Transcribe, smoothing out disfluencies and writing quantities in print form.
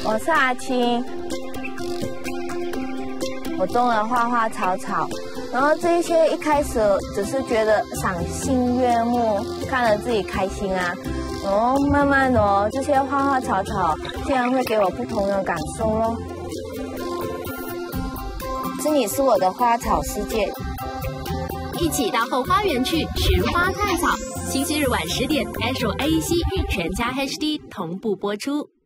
我是阿青，我种了花花草草，然后这一些一开始只是觉得赏心悦目，看了自己开心啊，然后慢慢的这些花花草草竟然会给我不同的感受咯。这里是我的花草世界， 一起到后花园去寻花探草。星期日晚10点，Astro AEC 与全家 HD 同步播出。